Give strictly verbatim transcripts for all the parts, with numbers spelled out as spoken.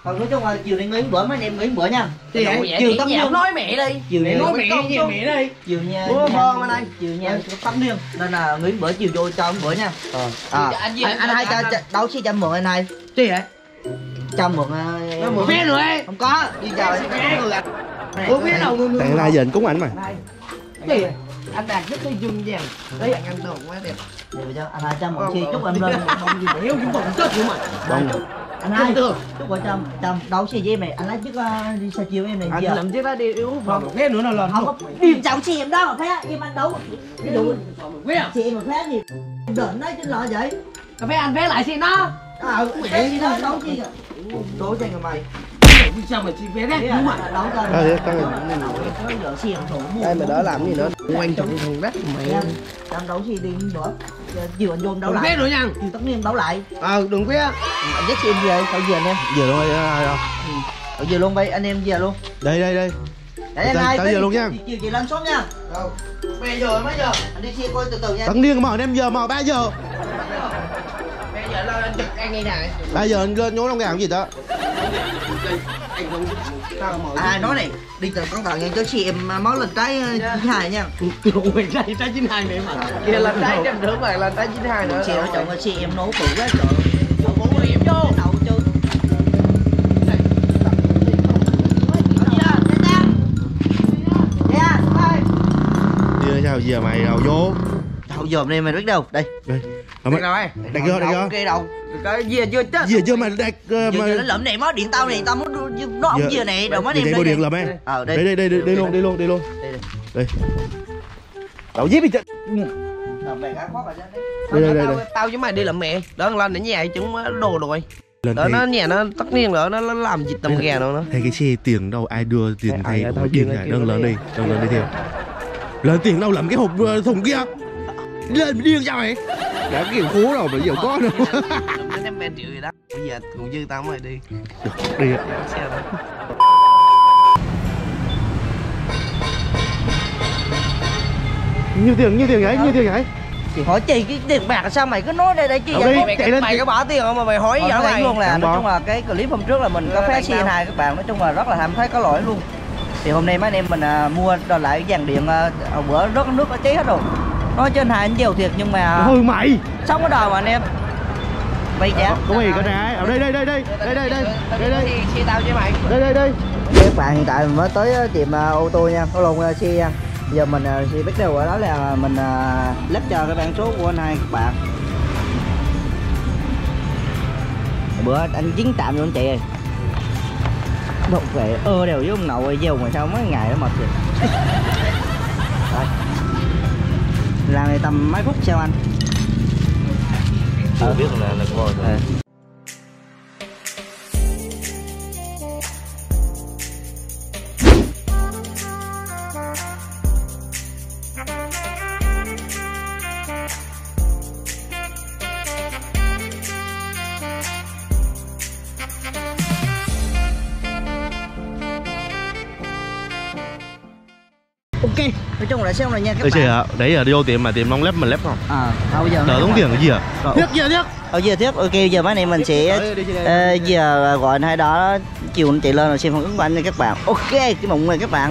Còn nói chung là chiều nay nghỉ bữa mấy anh em nghỉ bữa nha. Thì chiều tắm niên nói mẹ đi. Chiều này nói mẹ gì mẹ đi. Chiều nha. Bữa bòn bên đây. Chiều nha tắm niên nên là nghỉ bữa chiều vô cho ông bữa nha. Ờ. À, anh anh hai cho đấu xí cho mượn anh hai. Gì vậy? Cho mượn nó mượn vé rồi. Không có, đi chào người anh. Ủa vé đâu người. Tại nay giờ anh cúng ảnh mà. Gì vậy? Anh Đạt rất là dung vàng. Đấy anh ăn đồ quá đẹp. Để cho anh hai cho mượn chi chúc em lên. Không gì hiểu chúng tôi chết của mình. Bông. Anh hai chúc vợ chồng chồng đấu xí với em này anh lấy chiếc đi xe chiều em này anh giờ làm chiếc đó đi yếu một vé nữa là lần không có đi chồng chị em đó mà phép em anh đấu ví dụ chị em mà phép gì đợn nói chứ lo vậy cà phê anh vé lại xin nó ờ mẹ gì đó đấu chi đổ cho người mày sao mà chị vé đấy đúng mà đấu cho đây đây mà đỡ làm gì nữa quan trọng thằng đất mày chồng đấu gì đi nữa chiều anh vô đấu lại vé nữa nha chiều tất nhiên đấu lại ờ đừng vé anh dắt chị em về thôi về anh em giờ luôn đây ở giờ luôn bay anh em về luôn đây đây đây để anh hai tới giờ luôn nha chiều chị lên xuống nha đâu bây giờ mấy giờ anh đi xe coi từ từ nha tận niên mà em giờ mà ba giờ bây giờ lên anh trực ăn ngay này ba giờ anh lên nhốn trong gà làm gì đó à nói này đi từ con tàu nha cho chị em món lần trái chín hai nha quyền trái trái chín hai này mà kia là trái trăm rưỡi mà là trái chín hai nữa chị nó chọn chị em nấu bự quá trời bố hiểm vô đậu chứ đi sao giờ mày đâu vô đậu dòm đây mày biết đâu đây đây rồi đặt vô đặt vô cái đâu cái gì chưa chết gì chưa mà đặt giờ nó lượm này mới điện tao này tao muốn nó ông giờ này đâu mới đem đây điện lượm em ờ đây đây đây đi luôn đi luôn đi luôn đây đậu giết đi chết đây đây đây tao với mày đi làm mẹ đỡ lên để nhà chúng đồ rồi đó nó nhà nó tất nhiên nữa nó làm dịch tầm gà đâu nó thấy cái xe tiền đâu ai đưa tiền thầy đổi tiền này đơn lớn đi đơn lớn đi theo lên tiền đâu làm cái hộp thùng kia lên điên sao mày đã kiểu khố rồi bây giờ có đâu em ba triệu gì đó bây giờ còn dư tao mày đi được đi ạ nhiêu tiền nhiêu tiền vậy nhiêu tiền vậy thì hỏi chị cái tiền bạc sao mày cứ nói đây đây chi vậy mày, mày, mày có bỏ tiền không mà mày hỏi vậy mày luôn là nói chung là cái clip hôm trước là mình có phá xe hai các bạn nói chung là rất là ham thấy có lỗi luôn thì hôm nay mấy anh em mình à, mua đòi lại cái dàn điện à, bữa rất nước có cháy hết rồi nói trên hai anh giàu thiệt nhưng mà hư mày sống cái đời mà anh em bây giờ có gì có trái ở đây đây đây đây đây đây đây đây đây xe tao với mày đây đây đây các bạn hiện tại mình mới tới tiệm ô tô nha có lộn xe nha giờ mình sẽ biết đâu ở đó là mình lắp cho cái bản số của anh hai các bạn bữa anh chiến tạm luôn chị ơi đột về ơ đều với ông nội giàu mà sao mấy ngày nó mệt vậy làm này tầm mấy phút sao anh ờ biết là là coi rồi ok nói chung là xem rồi nha các bạn ạ đấy là vô tiệm mà tiệm long lép mình lép không à bây giờ đỡ tốn tiền cái gì à tiếp giờ tiếp ở giờ tiếp ok giờ mấy này mình sẽ uh, giờ gọi hai đó chiều anh chạy lên rồi xem phản ứng của anh nha các bạn ok cái mộng này các bạn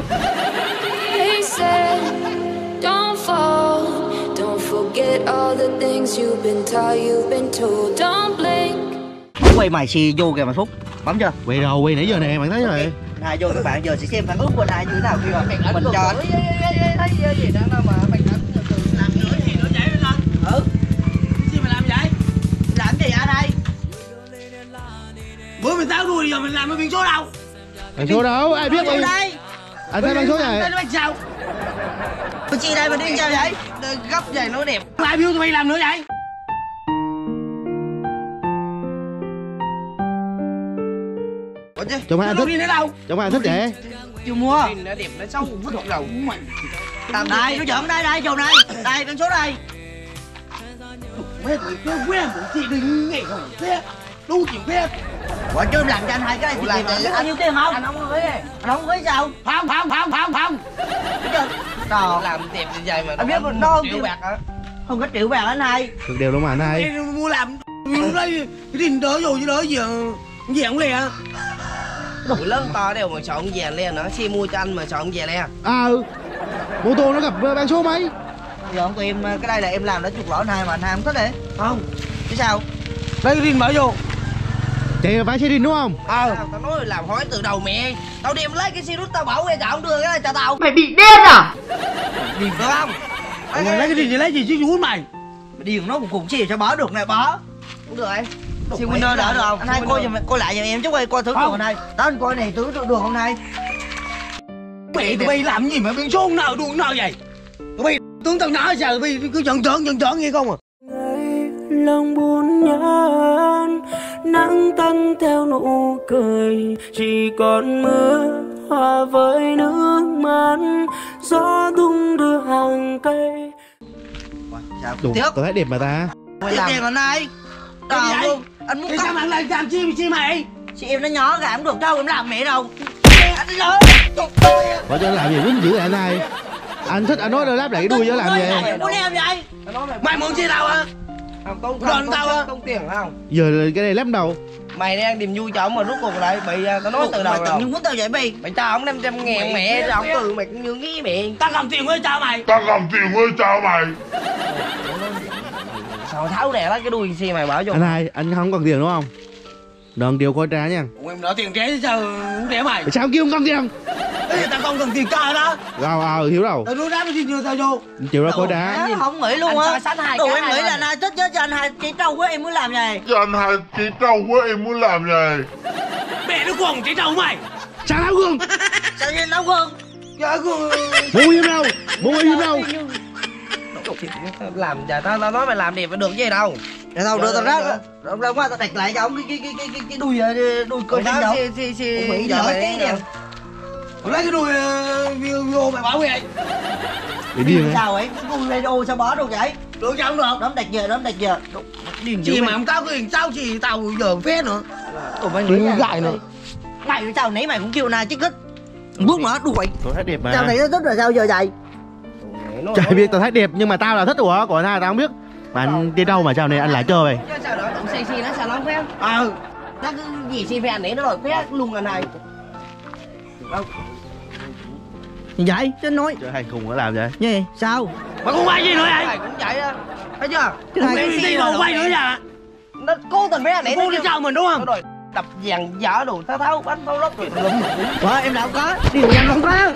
quay mày xì vô kìa mày Phúc bấm chưa quay đâu quay nãy giờ nè bạn thấy rồi hai vô các bạn giờ sẽ xem phản ứng của anh hai như thế nào khi mà mình cho thấy gì đó mà mày làm nữa gì nữa chạy lên ừ gì mày làm vậy làm gì anh hai bữa mình tao đuổi giờ mình làm cái biển số đâu biển số đâu ai biết đây đây anh thấy biển số này tên nó sao tôi chi đây mà đi sao vậy gấp vậy nó đẹp ai biết tụi mày làm nữa vậy chồng hai anh thích đi nữa đâu chồng hai anh thích vậy chưa mua nó đẹp nó xấu vứt hộp đầu của mình tầm đây nó giỡn đây đây chồng này đây con số đây mấy tụi cái quen một chị đừng ngày không thế đu chuyện phép quả chứ làm cho anh hai cái này làm tiền anh nhiêu tiền không anh không có anh không có sao không không không không không Trời làm đẹp như vậy mà anh biết nó không triệu bạc hả không có triệu bạc anh hai được đều đúng mà anh hai mua làm đây cái đình đỡ rồi chứ đỡ giờ Gì không lẹ? Tụi lớn to đều mà chọn về lên nữa, xe mua cho anh mà chọn về lên. À ừ. Mô tô nó gặp bán số mấy? Giờ không tụi em cái đây là em làm đã chuột lỗi anh hai mà anh hai không thích đấy. Không. Chứ sao? Lấy cái rin mở vô. Chạy vãi xe rin đúng không? Ờ. Tao nói làm hỏi từ đầu mẹ. Tao đem lấy cái xe rút tao bảo về chọn đưa cái này cho tao. Mày bị điên à? Điên phải không? Mày lấy cái rin gì lấy gì chứ chú mày. Điên nó cũng cùng xe cho bỏ được này bỏ. Cũng được ấy. Xe winner đỡ được không? Anh hai coi giùm coi lại giùm em chút coi coi thứ được anh hai. Đó anh coi này thứ được không hai? Mẹ tụi bay làm gì mà biến số nào đuông nào vậy? Tụi bay tướng tao nói giờ tụi bay cứ giận trợn giận trợn nghe không à? Lòng buồn nhớ nắng tắt theo nụ cười, chỉ còn mưa hòa với nước mắt, gió tung đưa hàng cây. Đúng, Tiếc. tôi thấy đẹp mà ta. Tiếc tiền anh hai. Đâu luôn. Anh muốn Thì cắt sao mà lại làm chi chi mày? chị em nó nhỏ gà không được đâu em làm mẹ đâu. Anh lớn. Bỏ cho làm gì quýnh dữ vậy anh hai? Anh thích anh nói đôi láp lại cái đuôi cho làm gì? Muốn em vậy? Mày muốn chi tao hả? Không tốn không tao hả? Tốn tiền không? Giờ là cái này lắm đâu. Mày đang tìm vui cho ông mà rút cuộc lại bị tao nói từ đầu rồi. Nhưng muốn tao vậy bi. Mày cho ông năm trăm ngàn mẹ rồi ông từ mày cũng như nghĩ miệng. Tao cầm tiền với cho mày. Tao cầm tiền với cho mày. Sao tháo đè lá cái đuôi xe mày bảo vô. Anh hai, anh không cần tiền đúng không? Đừng điều coi trả nha. Ủa em đỡ tiền tré chứ sao không tré mày? Sao kêu không cần tiền? Ê, tao không cần tiền ca đó. Rồi ờ hiểu đâu. Tao nuôi đá mới xin chưa tao vô. Chịu ra coi trả. Không nghĩ luôn Anh á. so sánh hai Tụi cái em này nghĩ rồi. là anh hai thích chứ cho anh hai chị trâu của em muốn làm vậy. Cho anh hai chị trâu của em muốn làm gì? Mẹ nó quần chỉ trâu mày. Sao nấu gương? Sao vậy nấu gương? Dạ gương. Bố im đâu? Bố im đâu? Làm giờ tao tao nói mày làm đẹp phải được gì đâu. Để tao đưa tao rác rồi ra qua tao đặt lại cho ông cái cái cái cái cái đuôi đuôi cơ trên đâu. Xì xì xì. Mỹ giờ cái nè. Lấy cái đuôi vô mày bảo vậy. Để điên Sao vậy? Đuôi radio sao bỏ đâu vậy? Được không được? Đấm đặt giờ đấm đặt giờ. Điên Chị mà không có quyền sao chị tao giờ phép nữa. Tụi mày nghĩ lại nữa. Mày sao nãy mày cũng kêu na chứ thích. Bước nữa đuổi. Tôi thấy đẹp mà. Sao nãy nó thích là sao giờ vậy? Chả biết tao thấy đẹp nhưng mà tao là thích của của anh hai tao không biết. Mà anh đi đâu mà chào này anh lại chơi vậy? Sao đó tụng xì xì nó sao nó phép? Ờ. Nó cứ gì xì phèn đấy nó rồi phép luôn anh này. Như vậy chứ nói. Chơi hành khùng nó làm vậy? Gì? Sao? Mà con quay gì nữa vậy? Mày cũng vậy á. Thấy chưa? Chứ hai cái gì đâu quay nữa nha. Nó cố tình phép này nó đi sao mình đúng không? Rồi đập vàng dở đồ tháo tháo bánh tháo lốc rồi lum. Vợ em đâu có. Điều nhanh không có.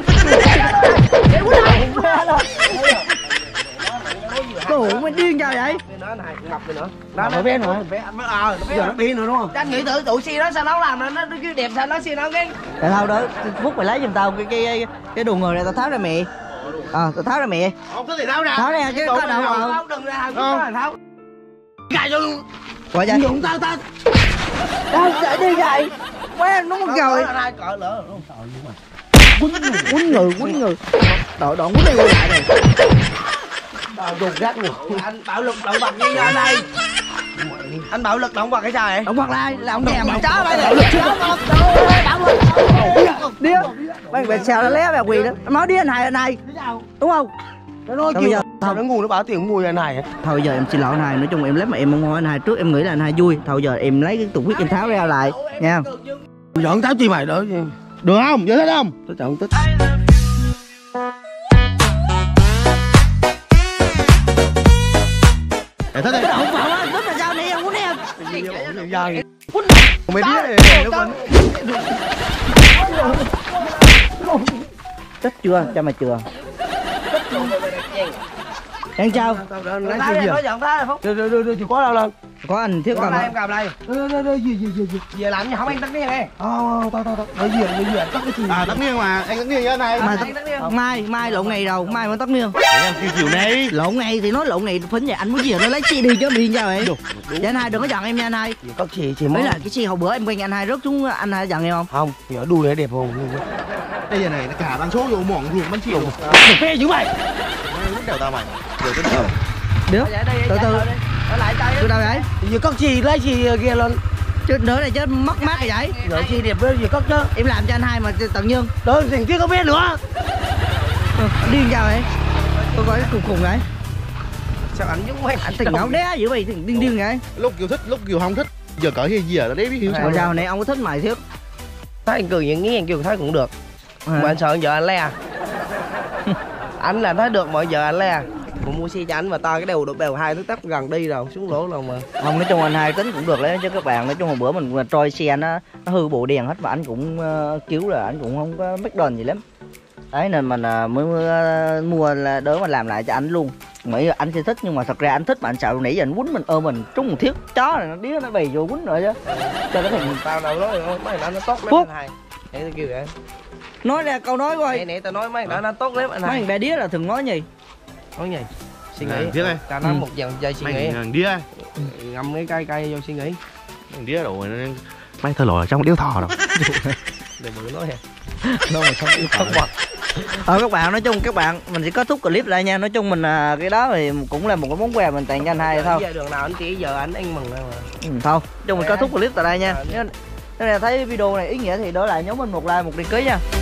Tụi mày điên sao vậy? Nó này ngập rồi nữa. Nó nó ven rồi. Ờ, giờ nó biến nữa đúng không? Anh nghĩ thử tụi xe nó sao nó làm nó nó cứ đẹp sao nó xe nó cái. Để thôi đó, Phúc mày lấy giùm tao cái cái cái đồ người này tao tháo ra mẹ. Ờ, tao tháo ra mẹ. Không có thể tháo ra. Tháo ra chứ có đâu không? Tháo đừng ra tháo. Tháo. Gài vô luôn. Gọi vậy. Dụng tao tao. Đâu chạy đi vậy? Quá nó mất rồi. Ai cỡ lỡ nó sợ luôn mà. Quýnh người, quýnh người. Đội đoạn quýnh đi quay lại này. Tao dùng rác luôn. Anh bạo lực động vật như anh đây. Anh bạo lực động vật hay sao vậy? Động vật lại là ông nhà mà chó đây này. Bạo lực. Điên. Mày về sao nó lé về quỳ đó. Nói đi anh hai anh hai. Đúng không? Nó nói Sao bây giờ? Sao nó ngu nó bảo tiền ngu vậy này. Thôi giờ em xin lỗi anh hai, nói chung em lấy mà em mong hỏi anh hai trước em nghĩ là anh hai vui. Thôi giờ em lấy cái tủ quyết em tháo ra lại nha. Giỡn táo chi mày đó chứ. Được không? Giờ thích không? Tôi chọn tích. Để thích đi. Cái động vào á, tức là sao nè, muốn em. Mày biết nó quên. Thích chưa? Cho mày chưa? Đang sao? Nói giận phá Phúc. Đưa đưa đưa chìa khóa đâu lên. Có anh thiếu cầm em cầm đây. Đưa đưa đưa gì gì gì về làm gì không anh tắt nghe đây. Ờ tao tao tao. Nói gì nói gì tắt cái gì. À tắt nghiêng mà, anh tắt nghiêng với anh này. Mai tắt mai mai lộn ngày đầu, mai mới tắt nghiêng. Em kêu chiều nay. Lộn ngày thì nói lộn ngày phính vậy, anh muốn gì nó lấy xe đi chứ điên sao vậy? Dạ anh hai đừng có giận em nha anh hai. Có gì chị Mới mới là cái xe hồi bữa em quen anh hai rớt xuống anh hai giận em không? không, giờ đuôi nó đẹp không. Đây giờ này nó cả bán số vô mỏng ruộng bán chiều. Phê dữ mày. Lúc đầu tao mày. Rồi tới đâu? Được. Từ từ. Ở lại tay. Từ đâu vậy? Giờ cất gì lấy gì kia lên. Chứ nữa này chứ mất mát rồi vậy. Giờ chi đẹp với gì cất chứ. Em làm cho anh hai mà tự nhiên. Đó tình tiết có biết nữa. Ừ, điên sao vậy? Tôi coi cái khùng khùng vậy. Sao anh giống mày Anh tình ngáo đé dữ vậy, tình điên điên vậy. Lúc Kiều thích, lúc Kiều không thích. Giờ có cái gì ở đấy biết hiểu Sao sao sao này ông có thích mày thiếu? Thấy anh cười những nghĩ anh kêu thấy cũng được. À. Mà anh sợ vợ anh le. Anh là thấy được mọi giờ anh le. Cũng mua xe cho anh mà to cái đều được đều hai thứ tắp gần đi rồi xuống lỗ rồi mà. Không, nói chung anh hai tính cũng được đấy chứ các bạn. Nói chung hồi bữa mình trôi xe nó, nó hư bộ đèn hết và anh cũng uh, cứu rồi, anh cũng không có mất đền gì lắm. Đấy nên mình uh, mới uh, mua là đỡ mà làm lại cho anh luôn. Nghĩ là anh sẽ thích nhưng mà thật ra anh thích mà anh sợ nãy giờ anh quýnh mình ơ mình trúng một thiết chó này nó đĩa nó bì vô quýnh rồi chứ. Cho cái thằng Tao đâu nói mấy thằng nó tốt lắm Phúc. anh hai. Để tao kêu vậy. nói ra câu nói coi. Nãy nãy tao nói mấy thằng nó tốt lắm anh Mấy hai. thằng bé đĩa là thường nói gì? Nói gì? Suy Này, nghĩ. tiếc đây. Tao nói Ừ. một dần chơi suy nghĩ. Mày thằng đĩa Ngâm cái cây cây vô suy nghĩ. thằng đĩa rồi mày thơ lội trong điếu thò đâu. Đừng bự nói hả? Đâu mà không yêu không vật. Ờ các bạn, nói chung các bạn mình sẽ kết thúc clip lại nha. Nói chung mình à, cái đó thì cũng là một cái món quà mình tặng cho anh hai thôi. Giờ đường nào anh chỉ giờ anh ăn mừng thôi mà. Ừ, thôi, chung mình kết thúc clip tại đây nha. Nếu, nếu thấy video này ý nghĩa thì đỡ lại nhóm mình một like một đăng ký nha.